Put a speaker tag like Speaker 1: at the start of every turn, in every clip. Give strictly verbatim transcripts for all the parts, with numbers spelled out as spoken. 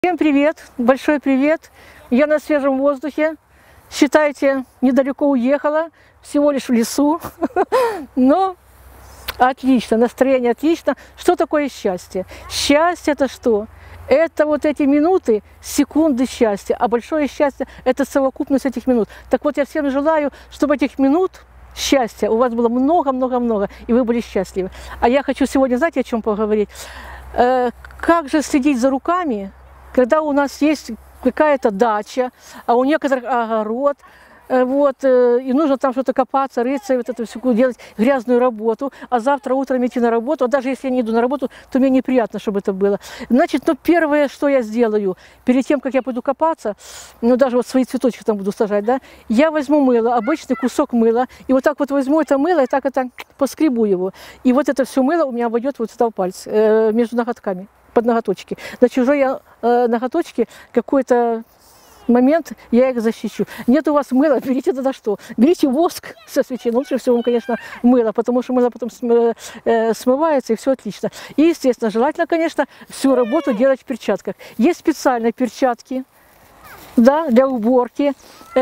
Speaker 1: Всем привет, большой привет. Я на свежем воздухе. Считайте, недалеко уехала, всего лишь в лесу. Но отлично, настроение отлично. Что такое счастье? Счастье – это что? Это вот эти минуты, секунды счастья. А большое счастье – это совокупность этих минут. Так вот, я всем желаю, чтобы этих минут счастья у вас было много-много-много, и вы были счастливы. А я хочу сегодня, знаете, о чем поговорить? Э, как же следить за руками, когда у нас есть какая-то дача, а у некоторых огород, вот, и нужно там что-то копаться, рыться, вот это все делать, грязную работу, а завтра утром идти на работу, а даже если я не иду на работу, то мне неприятно, чтобы это было. Значит, ну, первое, что я сделаю, перед тем, как я пойду копаться, ну, даже вот свои цветочки там буду сажать, да, я возьму мыло, обычный кусок мыла, и вот так вот возьму это мыло, и так это поскребу его, и вот это все мыло у меня войдет вот сюда в пальцы, э, между ноготками, под ноготочки. Значит, уже я э, ноготочки какой-то момент я их защищу. Нет у вас мыла, берите тогда что? Берите воск со свечей. Лучше всего, конечно, мыло, потому что мыло потом смывается, и все отлично. И, естественно, желательно, конечно, всю работу делать в перчатках. Есть специальные перчатки, да, для уборки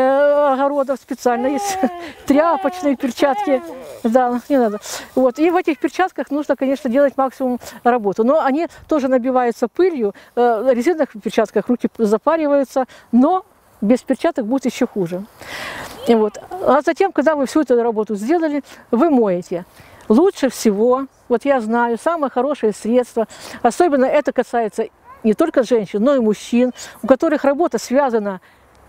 Speaker 1: э, огородов, специально есть тряпочные перчатки. Да, не надо. Вот. И в этих перчатках нужно, конечно, делать максимум работу. Но они тоже набиваются пылью. В резиновых перчатках руки запариваются, но без перчаток будет еще хуже. Вот. А затем, когда вы всю эту работу сделали, вы моете. Лучше всего, вот я знаю, самое хорошее средство, особенно это касается не только женщин, но и мужчин, у которых работа связана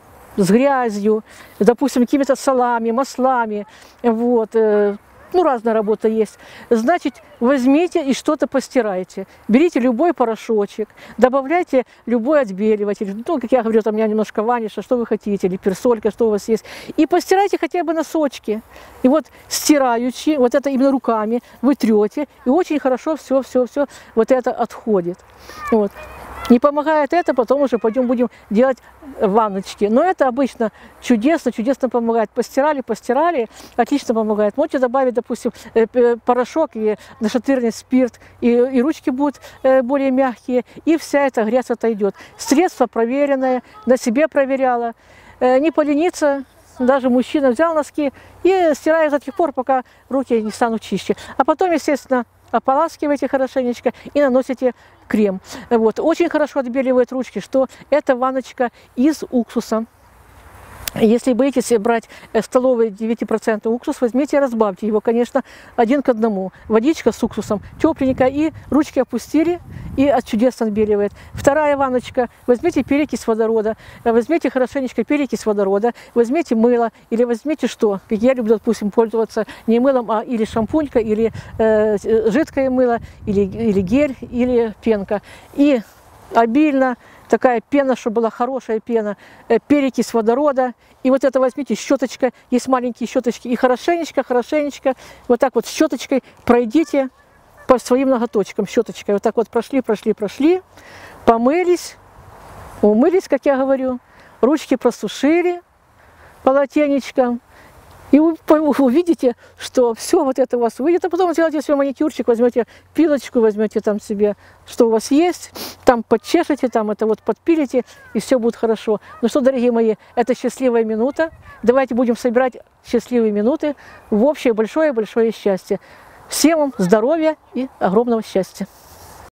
Speaker 1: с грязью, допустим, какими-то солами, маслами, вот, э, ну, разная работа есть. Значит, возьмите и что-то постирайте. Берите любой порошочек, добавляйте любой отбеливатель, ну, как я говорю, там у меня немножко ваниша, что вы хотите, или персолька, что у вас есть, и постирайте хотя бы носочки. И вот стираючи, вот это именно руками, вы трете, и очень хорошо все-все-все вот это отходит. Вот. Не помогает это, потом уже пойдем будем делать ванночки. Но это обычно чудесно, чудесно помогает. Постирали, постирали, отлично помогает. Можете добавить, допустим, порошок и нашатырный спирт, и, и ручки будут более мягкие, и вся эта грязь отойдет. Средство проверенное, на себе проверяла. Не полениться, даже мужчина взял носки и стирает до тех пор, пока руки не станут чище. А потом, естественно, ополаскиваете хорошенечко и наносите крем. Вот. Очень хорошо отбеливает ручки, что это ванночка из уксуса. Если боитесь брать столовый девятипроцентный уксус, возьмите и разбавьте его, конечно, один к одному. Водичка с уксусом, тепленькая, и ручки опустили, и чудесно отбеливает. Вторая ванночка, возьмите перекись водорода, возьмите хорошенечко перекись водорода, возьмите мыло, или возьмите что? Я люблю, допустим, пользоваться не мылом, а или шампунька, или э, жидкое мыло, или, или гель, или пенка. И обильно такая пена, чтобы была хорошая пена, перекись водорода. И вот это возьмите, щеточка, есть маленькие щеточки, и хорошенечко, хорошенечко, вот так вот щеточкой пройдите по своим ноготочкам, щеточкой. Вот так вот прошли, прошли, прошли, помылись, умылись, как я говорю, ручки просушили полотенечком. И вы увидите, что все вот это у вас выйдет, а потом сделайте себе маникюрчик, возьмете пилочку, возьмете там себе, что у вас есть, там подчешете, там это вот подпилите, и все будет хорошо. Ну что, дорогие мои, это счастливая минута. Давайте будем собирать счастливые минуты в общее большое-большое счастье. Всем вам здоровья и огромного счастья.